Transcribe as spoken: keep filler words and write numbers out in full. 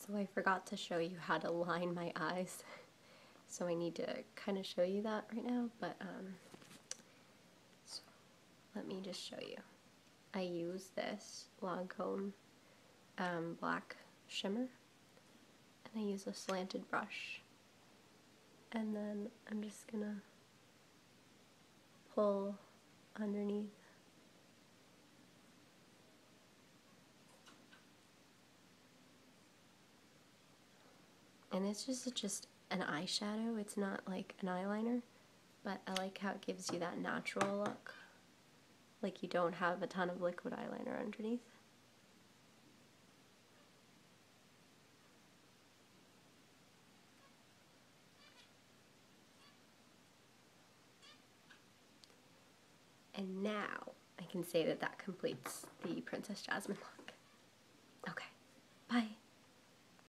So I forgot to show you how to line my eyes, so I need to kind of show you that right now, but um, so let me just show you. I use this Lancome um, black shimmer, and I use a slanted brush, and then I'm just gonna pull underneath. And it's just just an eyeshadow, it's not like an eyeliner, but I like how it gives you that natural look, like you don't have a ton of liquid eyeliner underneath. And now I can say that that completes the Princess Jasmine look.